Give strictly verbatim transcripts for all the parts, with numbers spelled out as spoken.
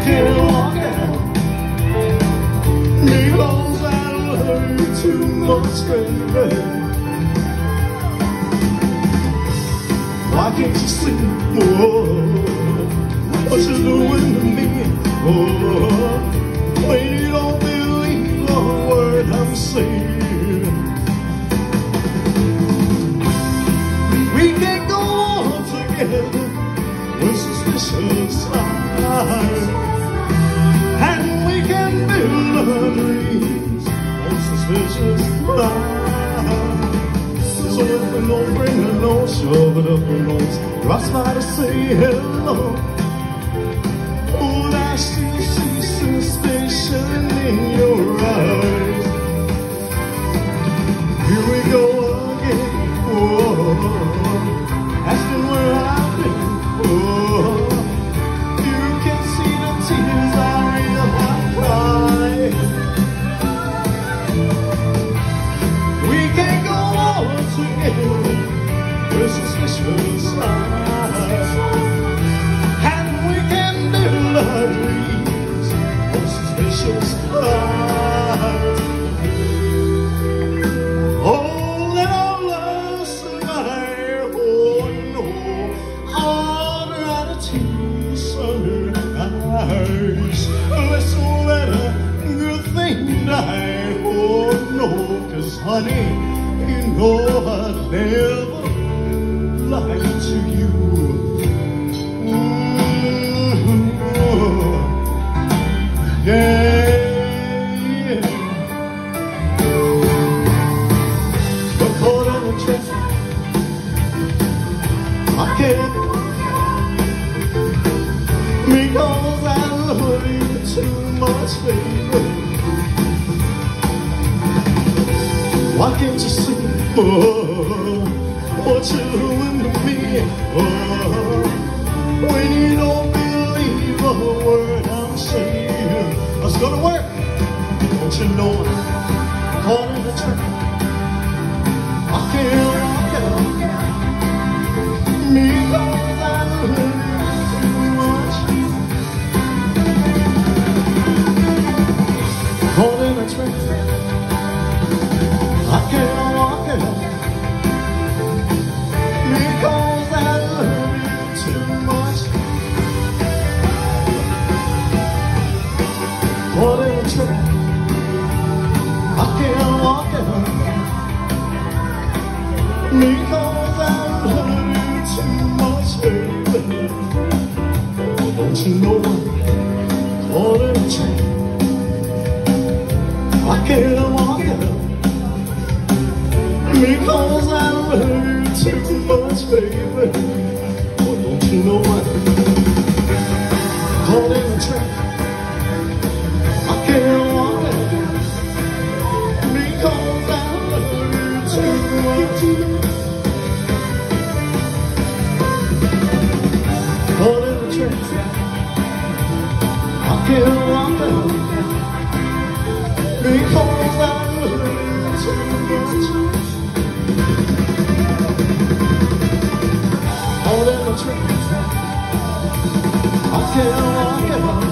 can't walk out because I love you too much, baby. Why can't you see, oh, what you're doing to me, oh, when you don't believe a word I'm saying? We can't go on together with suspicious eyes, and we can build our dreams on suspicious lies. So if we don't bring it on, shove it up your nose, drops by to say hello. Oh, I still see suspicion in your eyes. Here we go again, oh, asking where I've been, oh. You can see the tears I realize cry. We can't go on together with suspicious eyes, and we can build our dreams on suspicious lies. Oh, let our love survive, oh no, all around the tears under eyes. Let's let a good thing die, oh no, 'cause honey, you know I'd never lie to you. Mm-hmm. Yeah. But caught in a trap, I can't, because I love you too much, baby. Why can't you see, oh, what you're doing to me, oh, when you don't believe a word I'm saying? Let's go to work. Don't you know I'm caught in the trap? I can't walk out because I love you too much. Caught in a trap, I can't walk out because I love you too much. Caught in a trap, I can't walk out because I love you too much, baby. Don't you know I'm caught in a trap? I can't walk out because I love you too much, baby. Oh, don't you know I'm caught in a trap? I can't walk out because I love you too much. Caught in a trap, I can't walk out because I love you too much. Caught in a trap, I can't walk out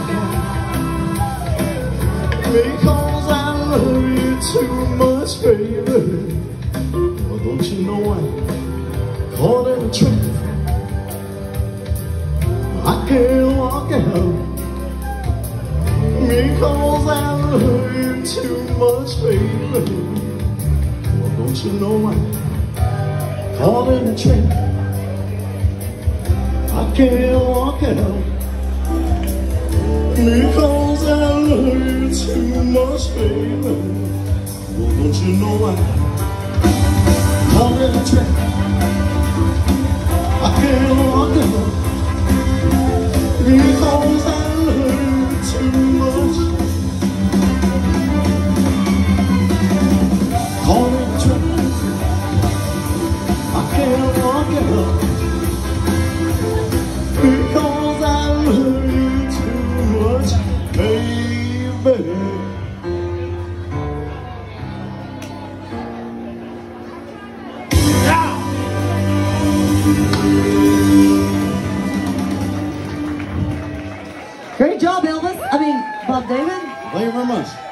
because I love you too much, baby. Well, don't you know I'm caught in a trap? I can't walk out because I love you too much, baby. Well, don't you know I'm caught in a trap? I can't walk out because I love you too much, baby. Well, don't you know I'm caught in a trap? I can't walk out because I love you too much. Caught in a trap, I can't walk out because I love you too much, baby. Great job. Bob Elvis? I mean, Bob David? Thank you very much.